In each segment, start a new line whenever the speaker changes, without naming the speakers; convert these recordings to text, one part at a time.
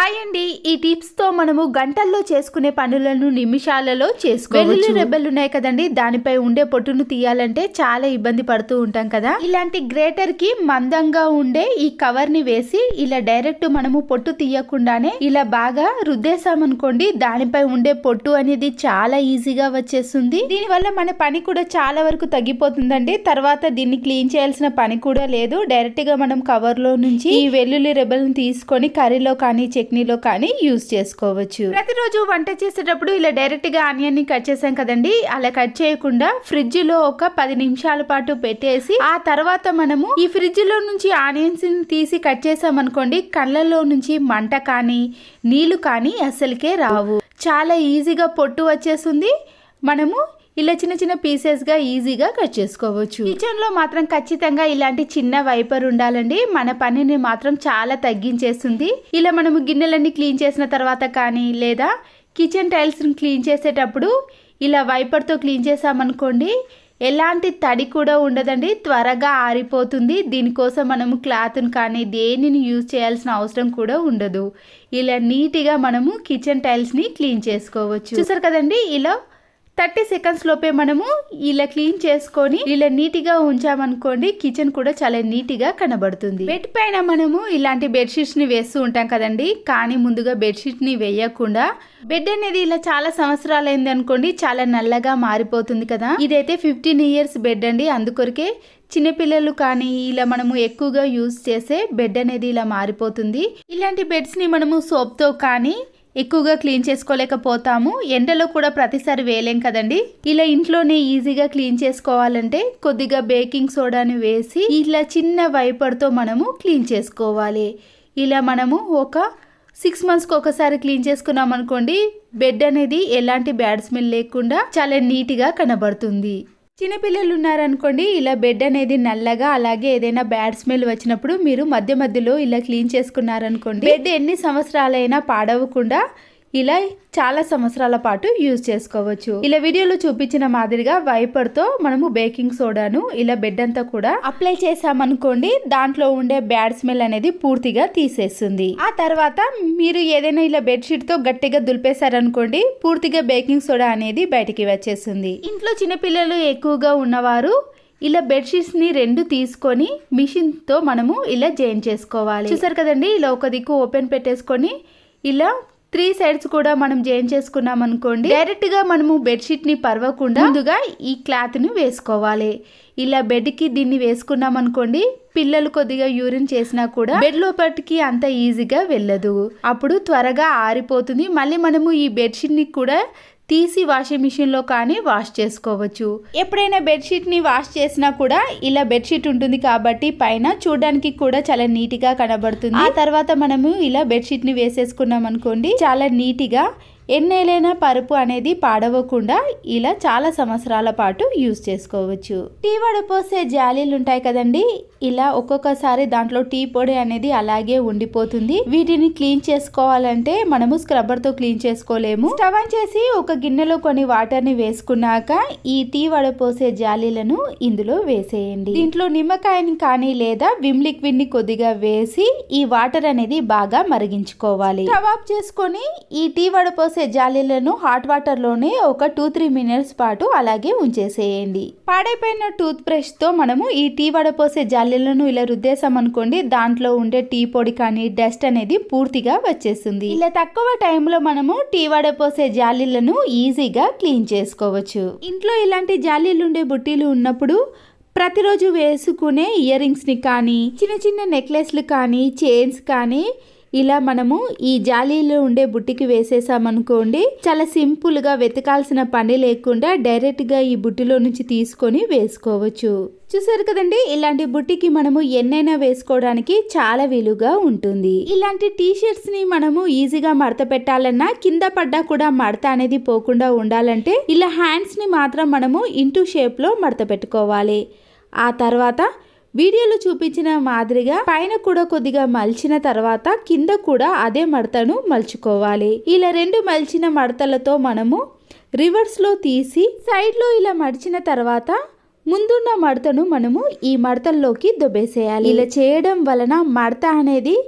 Hi అండి, ఈ tips తో మనము గంటల్లో చేసుకునే పనులను నిమిషాలలో చేసుకోవచ్చు. వెల్లుల్లి రెబ్బలు ఉన్నాయి కదండి, దానిపై ఉండే పొట్టును తీయాలంటే చాలా ఇబ్బంది పడుతూ ఉంటాం కదా. ఇలాంటి గ్రేటర్ కి మందంగా ఉండే ఈ కవర్ ని వేసి ఇలా డైరెక్ట్ మనము పొట్టు తీయకుండానే ఇలా బాగా రుద్దేసామనుకోండి, దానిపై ఉండే పొట్టు అనేది చాలా ఈజీగా వచ్చేస్తుంది. దీనివల్ల మన పని కూడా చాలా వరకు తగ్గిపోతుందండి. తర్వాత దీన్ని క్లీన్ చేయాల్సిన పని కూడా లేదు. డైరెక్ట్ గా మనం కవర్ లో నుంచి ఈ వెల్లుల్లి రెబ్బలను తీసుకొని కర్రీలో కానీ చట్నీలో కానీ యూజ్ చేసుకోవచ్చు. ప్రతిరోజు వంట చేసేటప్పుడు ఇలా డైరెక్ట్ గా ఆనియన్ ని కట్ చేసాం కదండి, అలా కట్ చేయకుండా ఫ్రిడ్జ్ లో ఒక 10 నిమిషాల పాటు పెట్టేసి ఆ తర్వాత మనము ఈ ఫ్రిడ్జ్ లో నుంచి ఆనియన్స్ ని తీసి కట్ చేసామనుకోండి, కళ్ళల్లో నుంచి మంట కానీ నీళ్లు కానీ అస్సలకే రావు. చాలా ఈజీగా పొట్టు వచ్చేస్తుంది. మనము ఇలా చిన్న చిన్న పీసెస్ గా ఈజీగా కట్ చేసుకోవచ్చు. కిచెన్ లో మాత్రం ఖచ్చితంగా ఇలాంటి చిన్న వైపర్ ఉండాలండి. మన పనిని మాత్రం చాలా తగ్గించేస్తుంది. ఇలా మనము గిన్నెలన్నీ క్లీన్ చేసిన తర్వాత కానీ లేదా కిచెన్ టైల్స్ ని క్లీన్ చేసేటప్పుడు ఇలా వైపర్ తో క్లీన్ చేసామనుకోండి, ఎలాంటి తడి కూడా ఉండదండి, త్వరగా ఆరిపోతుంది. దీనికోసం మనము క్లాత్ని కానీ దేనిని యూజ్ చేయాల్సిన అవసరం కూడా ఉండదు. ఇలా నీట్గా మనము కిచెన్ టైల్స్ని క్లీన్ చేసుకోవచ్చు. చూసారు కదండి, ఇలా 30 సెకండ్స్ లోపే మనము ఇలా క్లీన్ చేసుకొని ఇలా నీట్గా ఉంచామనుకోండి, కిచెన్ కూడా చాలా నీట్గా కనబడుతుంది. బెడ్ పైన మనము ఇలాంటి బెడ్షీట్స్ ని వేస్తూ ఉంటాం కదండి, కానీ ముందుగా బెడ్షీట్ ని వేయకుండా బెడ్ అనేది ఇలా చాలా సంవత్సరాలైంది అనుకోండి, చాలా నల్లగా మారిపోతుంది కదా. ఇదైతే 15 ఇయర్స్ బెడ్ అండి. అందుకొరకే చిన్నపిల్లలు కానీ ఇలా మనము ఎక్కువగా యూజ్ చేసే బెడ్ అనేది ఇలా మారిపోతుంది. ఇలాంటి బెడ్స్ ని మనము సోప్ తో కానీ ఎక్కువగా క్లీన్ చేసుకోలేకపోతాము. ఎండలో కూడా ప్రతిసారి వేయలేం కదండి. ఇలా ఇంట్లోనే ఈజీగా క్లీన్ చేసుకోవాలంటే కొద్దిగా బేకింగ్ సోడాని వేసి ఇలా చిన్న వైపర్తో మనము క్లీన్ చేసుకోవాలి. ఇలా మనము ఒక 6 మంత్స్కి ఒకసారి క్లీన్ చేసుకున్నాం అనుకోండి, బెడ్ అనేది ఎలాంటి బ్యాడ్ స్మెల్ లేకుండా చాలా నీట్గా కనబడుతుంది. చిన్నపిల్లలు ఉన్నారనుకోండి, ఇలా బెడ్ అనేది నల్లగా అలాగే ఏదైనా బ్యాడ్ స్మెల్ వచ్చినప్పుడు మీరు మధ్య మధ్యలో ఇలా క్లీన్ చేసుకున్నారనుకోండి, బెడ్ ఎన్ని సంవత్సరాలైనా పాడవకుండా ఇలా చాలా సంవత్సరాల పాటు యూజ్ చేసుకోవచ్చు. ఇలా వీడియోలో చూపించిన మాదిరిగా వైపర్ తో మనము బేకింగ్ సోడాను ఇలా బెడ్ అంతా కూడా అప్లై చేసామనుకోండి, దాంట్లో ఉండే బ్యాడ్ స్మెల్ అనేది పూర్తిగా తీసేస్తుంది. ఆ తర్వాత మీరు ఏదైనా ఇలా బెడ్షీట్ తో గట్టిగా దులిపేశారనుకోండి, పూర్తిగా బేకింగ్ సోడా అనేది బయటికి వచ్చేస్తుంది. ఇంట్లో చిన్నపిల్లలు ఎక్కువగా ఉన్నవారు ఇలా బెడ్షీట్స్ ని 2 తీసుకొని మిషన్ తో మనము ఇలా జాయిన్ చేసుకోవాలి. చూసారు కదండి, ఇలా ఒక దిక్కు ఓపెన్ పెట్టేసుకొని ఇలా 3 సైడ్స్ కూడా మనం జాయిన్ చేసుకున్నాం అనుకోండి, డైరెక్ట్ గా మనము బెడ్షీట్ ని పరవకుండా ముందుగా ఈ క్లాత్ ని వేసుకోవాలి. ఇలా బెడ్ కి దీన్ని వేసుకున్నాం అనుకోండి, పిల్లలు కొద్దిగా యూరిన్ చేసినా కూడా బెడ్ లోపలికి అంత ఈజీగా వెళ్ళదు. అప్పుడు త్వరగా ఆరిపోతుంది. మళ్ళీ మనము ఈ బెడ్షీట్ ని కూడా తీసి వాషింగ్ మిషన్ లో కానీ వాష్ చేసుకోవచ్చు. ఎప్పుడైనా బెడ్షీట్ ని వాష్ చేసినా కూడా ఇలా బెడ్షీట్ ఉంటుంది కాబట్టి పైన చూడడానికి కూడా చాలా నీట్ గా కనబడుతుంది. ఆ తర్వాత మనము ఇలా బెడ్షీట్ ని వేసేసుకున్నాం అనుకోండి, చాలా నీట్ గా ఎన్నేలైనా పరుపు అనేది పాడవకుండా ఇలా చాలా సంవత్సరాల పాటు యూజ్ చేసుకోవచ్చు. టీ వడపోసే జాలీలు ఉంటాయి కదండి, ఇలా ఒక్కొక్కసారి దాంట్లో టీ పొడి అనేది అలాగే ఉండిపోతుంది. వీటిని క్లీన్ చేసుకోవాలంటే మనము స్క్రబ్బర్ తో క్లీన్ చేసుకోలేము. స్టవ్ ఆన్ చేసి ఒక గిన్నెలో కొన్ని వాటర్ ని వేసుకున్నాక ఈ టీ వడపోసే జాలీలను ఇందులో వేసేయండి. దీంట్లో నిమ్మకాయని కానీ లేదా విమ్ లిక్విడ్ ని కొద్దిగా వేసి ఈ వాటర్ అనేది బాగా మరిగించుకోవాలి. స్టవ్ ఆఫ్ చేసుకొని ఈ టీ వడపోసే జాలీలను హాట్ వాటర్ లోనే ఒక 2-3 మినిట్స్ పాటు అలాగే ఉంచేసేయండి. పాడైపోయిన టూత్ బ్రష్ తో మనము ఈ టీ వడపోసే జాలీలను ఇలా రుద్దేసామనుకోండి, దాంట్లో ఉండే టీ పొడి కానీ డస్ట్ అనేది పూర్తిగా వచ్చేస్తుంది. ఇలా తక్కువ టైంలో మనము టీ వడపోసే జాలీలను ఈజీగా క్లీన్ చేసుకోవచ్చు. ఇంట్లో ఇలాంటి జాలీలు ఉండే బుట్టీలు ఉన్నప్పుడు ప్రతిరోజు వేసుకునే ఇయర్ రింగ్స్ ని కానీ చిన్న చిన్న నెక్లెస్లు కానీ చైన్స్ కానీ ఇలా మనము ఈ జాలీలో ఉండే బుట్టికి వేసేసామనుకోండి, చాలా సింపుల్ గా వెతకాల్సిన పని లేకుండా డైరెక్ట్ గా ఈ బుట్టిలో నుంచి తీసుకొని వేసుకోవచ్చు. చూసారు కదండి, ఇలాంటి బుట్టికి మనము ఎన్నైనా వేసుకోవడానికి చాలా వీలుగా ఉంటుంది. ఇలాంటి టీ షర్ట్స్ ని మనము ఈజీగా మడత పెట్టాలన్నా కింద పడ్డా కూడా మడత అనేది పోకుండా ఉండాలంటే ఇలా హ్యాండ్స్ ని మాత్రం మనము ఇంటూ షేప్ లో మడత పెట్టుకోవాలి. ఆ తర్వాత వీడియోలో చూపించిన మాదిరిగా పైన కూడా కొద్దిగా మలిచిన తర్వాత కింద కూడా అదే మడతను మలుచుకోవాలి. ఇలా 2 మలిచిన మడతలతో మనము రివర్స్ లో తీసి సైడ్ లో ఇలా మడిచిన తర్వాత ముందున్న మడతను మనము ఈ మడతల్లోకి దొబ్బేసేయాలి. ఇలా చేయడం వలన మడత అనేది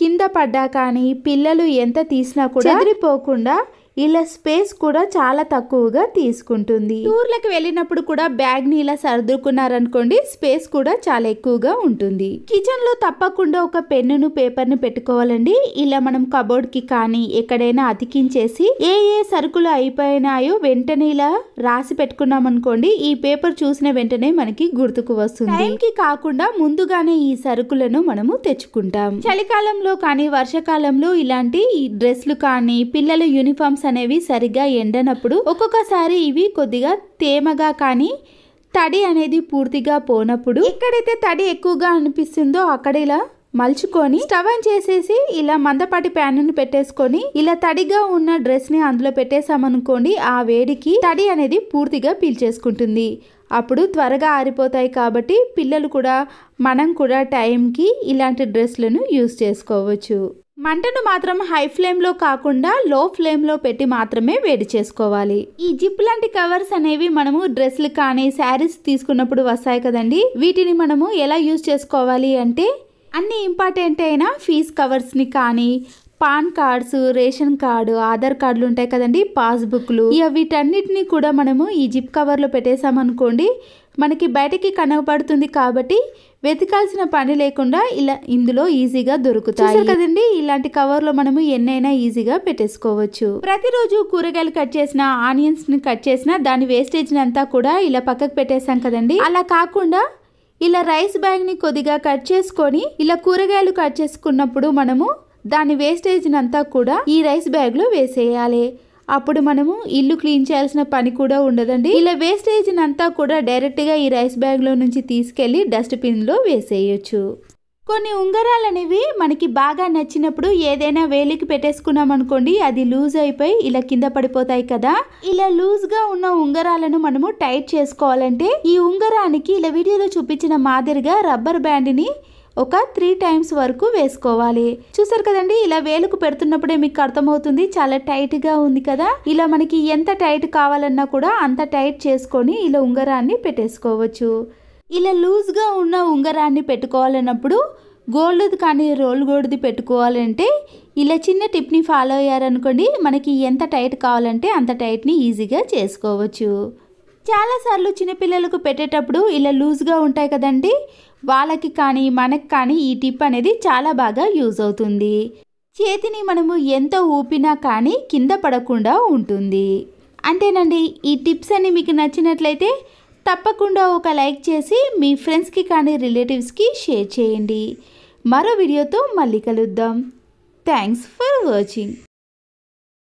కింద పడ్డా కానీ పిల్లలు ఎంత తీసినా కూడా చెదిరిపోకుండా ఇలా స్పేస్ కూడా చాలా తక్కువగా తీసుకుంటుంది. టూర్లకు వెళ్ళినప్పుడు కూడా బ్యాగ్ ని ఇలా సర్దుకున్నారనుకోండి, స్పేస్ కూడా చాలా ఎక్కువగా ఉంటుంది. కిచెన్ లో తప్పకుండా ఒక పెన్నును పేపర్ ని పెట్టుకోవాలండి. ఇలా మనం కబోర్డ్ కి కానీ ఎక్కడైనా అతికించేసి ఏ సరుకులు అయిపోయినాయో వెంటనే ఇలా రాసి పెట్టుకున్నాం అనుకోండి, ఈ పేపర్ చూసిన వెంటనే మనకి గుర్తుకు వస్తుంది. టైం కి కాకుండా ముందుగానే ఈ సరుకులను మనము తెచ్చుకుంటాం. చలికాలంలో కానీ వర్షాకాలంలో ఇలాంటి డ్రెస్లు కానీ పిల్లల యూనిఫామ్స్ అనేవి సరిగా ఎండనప్పుడు ఒక్కొక్కసారి ఇవి కొద్దిగా తేమగా కానీ తడి అనేది పూర్తిగా పోనప్పుడు ఎక్కడైతే తడి ఎక్కువగా అనిపిస్తుందో అక్కడ ఇలా మలుచుకొని స్టవ్ ఆన్ చేసేసి ఇలా మందపాటి ప్యాన్ పెట్టేసుకొని ఇలా తడిగా ఉన్న డ్రెస్ ని అందులో పెట్టేసామనుకోండి, ఆ వేడికి తడి అనేది పూర్తిగా పీల్చేసుకుంటుంది. అప్పుడు త్వరగా ఆరిపోతాయి. కాబట్టి పిల్లలు కూడా మనం కూడా టైంకి ఇలాంటి డ్రెస్లను యూజ్ చేసుకోవచ్చు. మంటను మాత్రం హై ఫ్లేమ్లో కాకుండా లో ఫ్లేమ్లో పెట్టి మాత్రమే వేడి చేసుకోవాలి. ఈ జిప్ లాంటి కవర్స్ అనేవి మనము డ్రెస్లు కానీ శారీస్ తీసుకున్నప్పుడు వస్తాయి కదండి, వీటిని మనము ఎలా యూజ్ చేసుకోవాలి అంటే అన్ని ఇంపార్టెంట్ అయిన ఫీజ్ కవర్స్ని కానీ PAN cards, ration card, Aadhaar కార్డులు ఉంటాయి కదండి, పాస్బుక్లు, వీటన్నిటిని కూడా మనము ఈ జిప్ కవర్లో పెట్టేసామనుకోండి, మనకి బయటకి కనబడుతుంది కాబట్టి వెతకాల్సిన పని లేకుండా ఇలా ఇందులో ఈజీగా దొరుకుతాయి కదండి. ఇలాంటి కవర్లో మనము ఎన్నైనా ఈజీగా పెట్టేసుకోవచ్చు. ప్రతిరోజు కూరగాయలు కట్ చేసిన, ఆనియన్స్ ని కట్ చేసిన దాని వేస్టేజ్ అంతా కూడా ఇలా పక్కకు పెట్టేసాం కదండి. అలా కాకుండా ఇలా రైస్ బ్యాగ్ ని కొద్దిగా కట్ చేసుకొని ఇలా కూరగాయలు కట్ చేసుకున్నప్పుడు మనము దాని వేస్టేజ్ అంతా కూడా ఈ రైస్ బ్యాగ్ లో వేసేయాలి. అప్పుడు మనము ఇల్లు క్లీన్ చేయాల్సిన పని కూడా ఉండదండి. ఇలా వేస్టేజ్ అంతా కూడా డైరెక్ట్ గా ఈ రైస్ బ్యాగ్ లో నుంచి తీసుకెళ్లి డస్ట్బిన్ లో వేసేయచ్చు. కొన్ని ఉంగరాలు అనేవి మనకి బాగా నచ్చినప్పుడు ఏదైనా వేలికి పెట్టేసుకున్నాం అనుకోండి, అది లూజ్ అయిపోయి ఇలా కింద పడిపోతాయి కదా. ఇలా లూజ్ గా ఉన్న ఉంగరాలను మనము టైట్ చేసుకోవాలంటే ఈ ఉంగరానికి ఇలా వీడియోలో చూపించిన మాదిరిగా రబ్బర్ బ్యాండ్ ని ఒక 3 times వరకు వేసుకోవాలి. చూసారు కదండి, ఇలా వేలుకు పెడుతున్నప్పుడే మీకు అర్థమవుతుంది చాలా టైట్ గా ఉంది కదా. ఇలా మనకి ఎంత టైట్ కావాలన్నా కూడా అంత టైట్ చేసుకొని ఇలా ఉంగరాన్ని పెట్టేసుకోవచ్చు. ఇలా లూజ్ గా ఉన్న ఉంగరాన్ని పెట్టుకోవాలన్నప్పుడు గోల్డ్ది కానీ రోల్ గోల్డ్ది పెట్టుకోవాలంటే ఇలా చిన్న టిప్ ని ఫాలో అయ్యారనుకోండి, మనకి ఎంత టైట్ కావాలంటే అంత టైట్ ని ఈజీగా చేసుకోవచ్చు. చాలాసార్లు చిన్నపిల్లలకు పెట్టేటప్పుడు ఇలా లూజ్గా ఉంటాయి కదండి, వాళ్ళకి కానీ మనకి కానీ ఈ టిప్ అనేది చాలా బాగా యూజ్ అవుతుంది. చేతిని మనము ఎంత ఊపినా కానీ కింద పడకుండా ఉంటుంది. అంతేనండి. ఈ టిప్స్ అన్ని మీకు నచ్చినట్లయితే తప్పకుండా ఒక లైక్ చేసి మీ ఫ్రెండ్స్కి కానీ రిలేటివ్స్కి షేర్ చేయండి. మరో వీడియోతో మళ్ళీ కలుద్దాం. Thanks for watching.